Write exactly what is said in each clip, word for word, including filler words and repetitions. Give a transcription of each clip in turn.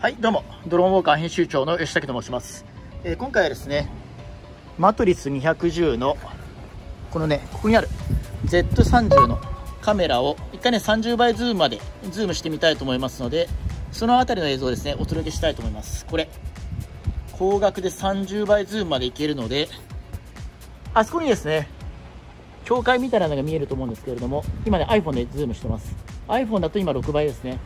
はい、どうも、ドローンウォーカー編集長の吉武と申します。えー、今回はですね、マトリスにひゃくじゅうの、このね、ここにある ゼットさんじゅう のカメラを、一回ね、さんじゅうばいズームまでズームしてみたいと思いますので、そのあたりの映像をですね、お届けしたいと思います。これ、光学でさんじゅうばいズームまでいけるので、あそこにですね、境界みたいなのが見えると思うんですけれども、今ね、iPhone でズームしてます。iPhone だと今ろくばいですね。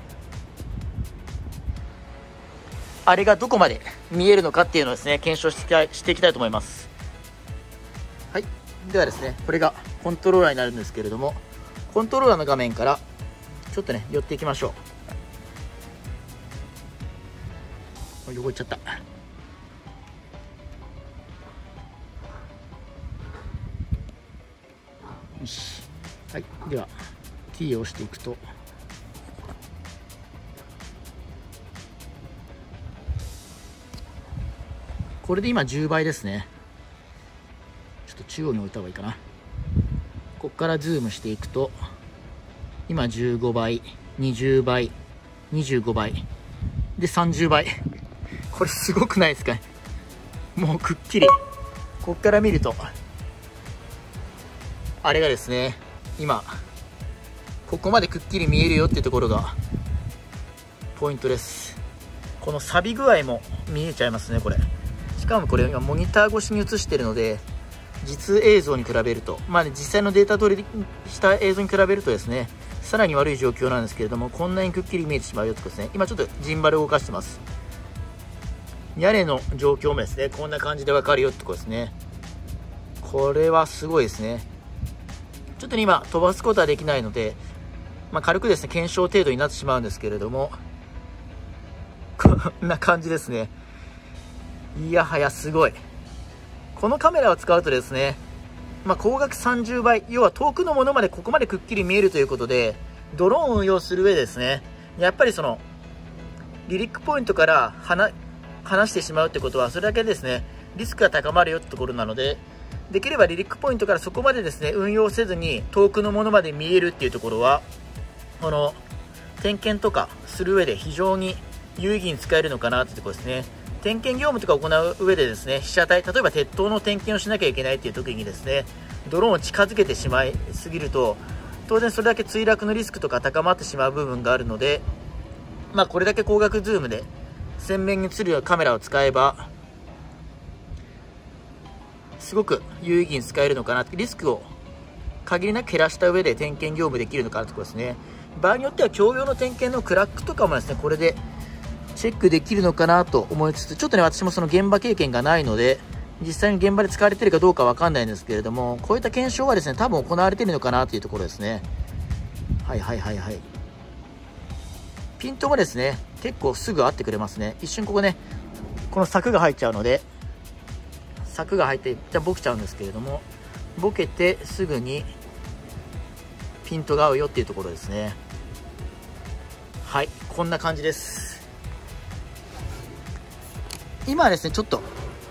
あれがどこまで見えるのかっていうのをですね、検証していきたい、していきたいと思います。はい。ではですね、これがコントローラーになるんですけれども、コントローラーの画面からちょっとね、寄っていきましょう。横行っちゃった。よし。はい。では、T を押していくと、これで今じゅうばいですね。ちょっと中央に置いた方がいいかな。ここからズームしていくと、今じゅうごばい、にじゅうばい、にじゅうごばい、でさんじゅうばい。これすごくないですかね。もうくっきり。ここから見ると、あれがですね、今、ここまでくっきり見えるよっていうところが、ポイントです。この錆具合も見えちゃいますね、これ。しかもこれ今モニター越しに映してるので、実映像に比べると、まあね、実際のデータ取りした映像に比べるとですね、さらに悪い状況なんですけれども、こんなにくっきり見えてしまうよってことですね。今ちょっとジンバル動かしてます。屋根の状況もですね、こんな感じでわかるよってことですね。これはすごいですね。ちょっとね、今飛ばすことはできないので、まあ、軽くですね、検証程度になってしまうんですけれども、こんな感じですね。いやはやすごい。このカメラを使うとですね、まあ、光学さんじゅうばい、要は遠くのものまでここまでくっきり見えるということで、ドローンを運用する上でですね、やっぱりその離陸ポイントから離離してしまうってことは、それだけですね、リスクが高まるよってところなので、できれば離陸ポイントからそこまでですね、運用せずに遠くのものまで見えるっていうところは、この点検とかする上で非常に有意義に使えるのかなってところですね。点検業務とかを行う上でですね、被写体、例えば鉄塔の点検をしなきゃいけないっていう時にですね、ドローンを近づけてしまいすぎると、当然それだけ墜落のリスクとか高まってしまう部分があるので、まあこれだけ光学ズームで鮮明に映るカメラを使えば、すごく有意義に使えるのかなって、リスクを限りなく減らした上で点検業務できるのかなってことですね。場合によっては共用の点検のクラックとかもですね、これでチェックできるのかなと思いつつ、ちょっとね、私もその現場経験がないので、実際に現場で使われているかどうかわかんないんですけれども、こういった検証はですね、多分行われているのかなというところですね。はいはいはいはい。ピントもですね、結構すぐ合ってくれますね。一瞬ここね、この柵が入っちゃうので、柵が入って、じゃボケちゃうんですけれども、ボケてすぐにピントが合うよっていうところですね。はい、こんな感じです。今はですね、ちょっと、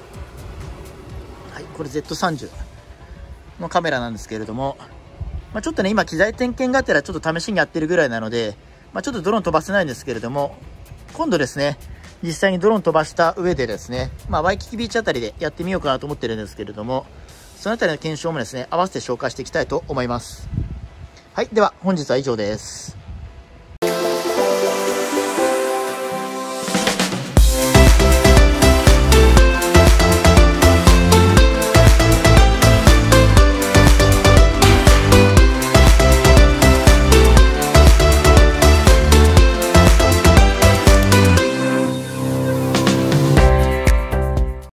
はい、これ ゼットさんじゅう のカメラなんですけれども、まあ、ちょっとね、今、機材点検がてらちょっと試しにやってるぐらいなので、まあ、ちょっとドローン飛ばせないんですけれども、今度ですね、実際にドローン飛ばした上でですね、まあ、ワイキキビーチあたりでやってみようかなと思ってるんですけれども、そのあたりの検証もですね、合わせて紹介していきたいと思います。はい、では本日は以上です。